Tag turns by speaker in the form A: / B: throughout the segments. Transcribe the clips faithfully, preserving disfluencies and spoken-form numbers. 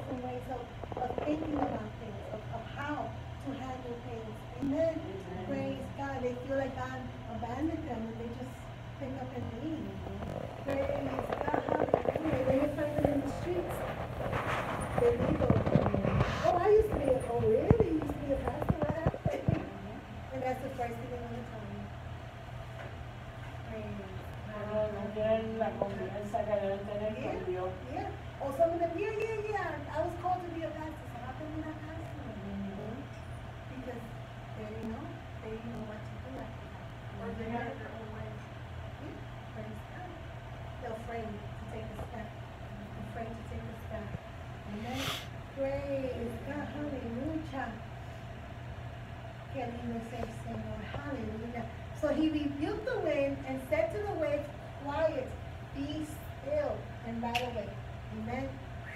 A: thousand ways of, of thinking about things, of, of how to handle things. Amen. Amen. Praise God. They feel like God abandoned them and they just pick up and leave. Praise God. Hallelujah. Then you find them in the streets. They leave over. Oh, I used to be a, oh really? You used to be a pastor? What happened? And that's the first thing they want to tell me. Praise God.
B: No tienen la confianza que deben tener con Dios.
A: Yeah. Or some of them, yeah, yeah, yeah. I was called to be a pastor, so how come you're not pastor? Mm-hmm. Because they didn't know. They didn't know what to do after that. Or they had it their own way. Yeah. Praise God. They're afraid to take a step. Afraid to take a step. Amen. Praise God. Hallelujah. Qué lindo es el Señor. Hallelujah. So he rebuked the wind and said to the waves, quiet, be still, and right away. Amen.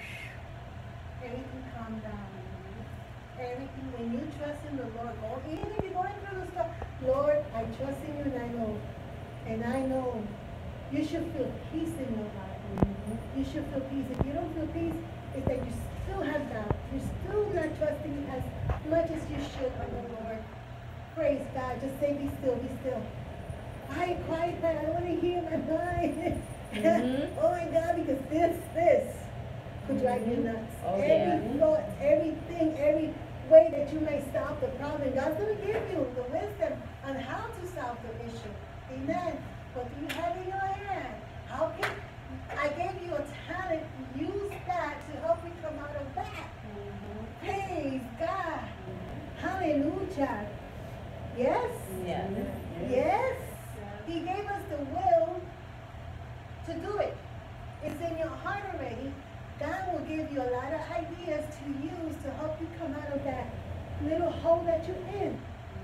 A: Everything calm down. Everything, when you trust in the Lord, Lord, even if you're going through the stuff, Lord, I trust in you and I know. And I know you should feel peace in your heart. Mm-hmm. You should feel peace. If you don't feel peace, it's that you still have doubt. You're still not trusting as much as you should on the Lord. Praise God. Just say, be still, be still. Quiet, quiet, man. I don't want to hear my mind. Mm-hmm. Oh my God, because this, this could drive you nuts.
C: Oh,
A: every
C: yeah.
A: thought, everything, every way that you may solve the problem. God's going to give you the wisdom on how to solve the issue. Amen. What do you have in your hand? How can I gave you a talent? Use that to help you come out of that. Mm-hmm. Praise God. Mm-hmm. Hallelujah. Yes?
C: Yes.
A: Yes. He gave us the will to do it. It's in your heart already. God will give you a lot of ideas to use to help you come out of that little hole that you're in.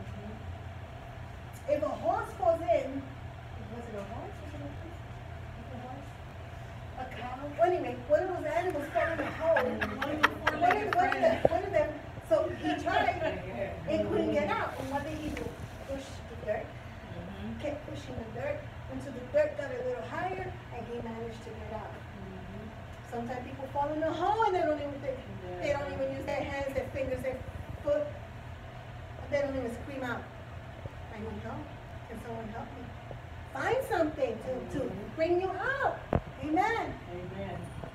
A: Mm-hmm. If a horse falls in, was it a horse? Was it a horse? A cow? Well, anyway, one of those animals fell in a hole. One of, one of, one of, them, one of them, so he tried and couldn't get out. And what did he do? Push the dirt. Mm-hmm. Kept pushing the dirt until the dirt got a little higher and he managed to get out. Mm-hmm. Sometimes people fall in a hole and they don't even think, yeah. They don't even use their hands, their fingers, their foot. They don't even scream out. I need help. Can someone help me? Find something to, to bring you out. Amen.
B: Amen.